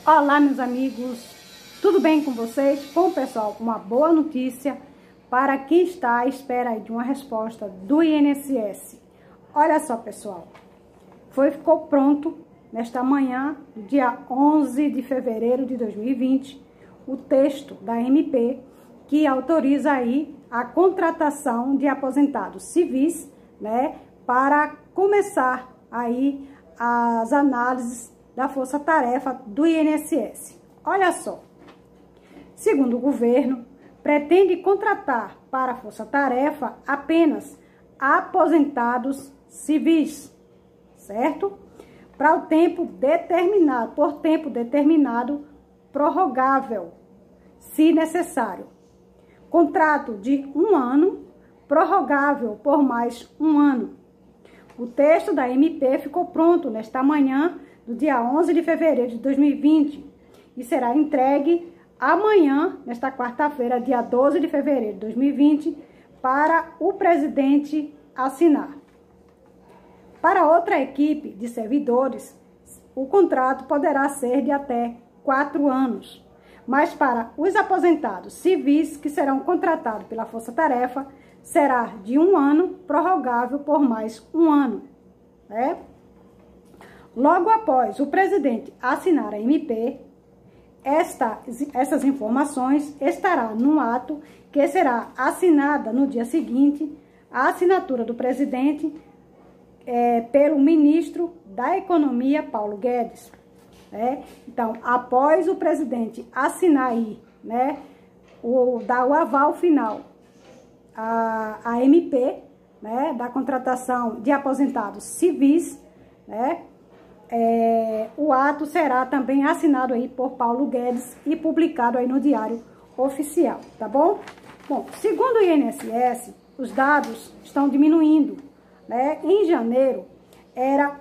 Olá, meus amigos, tudo bem com vocês? Bom, pessoal, uma boa notícia para quem está à espera de uma resposta do INSS. Olha só, pessoal, ficou pronto nesta manhã, dia 11 de fevereiro de 2020, o texto da MP que autoriza aí a contratação de aposentados civis, né, para começar aí as análises da força-tarefa do INSS. Olha só, segundo o governo, pretende contratar para a força-tarefa apenas aposentados civis, certo? Para o tempo determinado, por tempo determinado, prorrogável, se necessário. Contrato de 1 ano, prorrogável por mais 1 ano. O texto da MP ficou pronto nesta manhã do dia 11 de fevereiro de 2020 e será entregue amanhã, nesta quarta-feira, dia 12 de fevereiro de 2020, para o presidente assinar. Para outra equipe de servidores, o contrato poderá ser de até 4 anos, mas para os aposentados civis que serão contratados pela força-tarefa, será de 1 ano, prorrogável por mais 1 ano, né? Logo após o presidente assinar a MP, essas informações estará no ato que será assinada no dia seguinte, a assinatura do presidente pelo ministro da Economia, Paulo Guedes. Né? Então, após o presidente assinar aí, né, dar o aval final a MP, né, da contratação de aposentados civis, né, o ato será também assinado aí por Paulo Guedes e publicado aí no Diário Oficial, tá bom? Bom, segundo o INSS, os dados estão diminuindo, né? Em janeiro era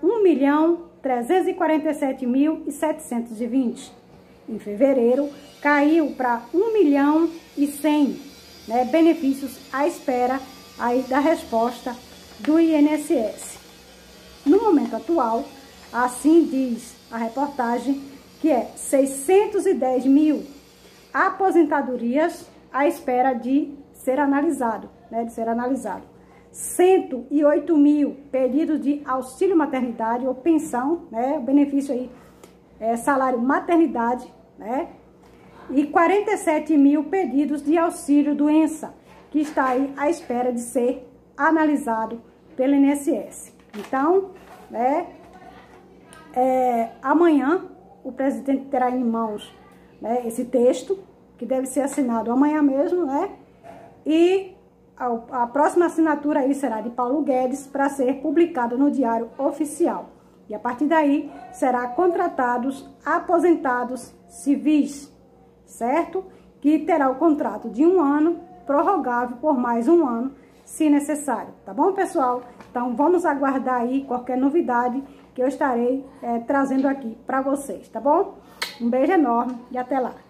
1.347.720. Em fevereiro caiu para 1.100.000, né? Benefícios à espera aí da resposta do INSS. No momento atual, assim diz a reportagem, que é 610.000 aposentadorias à espera de ser analisado, né, 108.000 pedidos de auxílio maternidade ou pensão, né, o benefício aí salário maternidade, né, e 47.000 pedidos de auxílio doença, que está aí à espera de ser analisado pelo INSS. Então, né, amanhã o presidente terá em mãos, né, esse texto, que deve ser assinado amanhã mesmo, né? E a próxima assinatura aí será de Paulo Guedes para ser publicada no Diário Oficial. E a partir daí será contratados aposentados civis, certo? Que terá o contrato de 1 ano, prorrogável por mais 1 ano, se necessário. Tá bom, pessoal? Então vamos aguardar aí qualquer novidade que eu estarei trazendo aqui para vocês, tá bom? Um beijo enorme e até lá!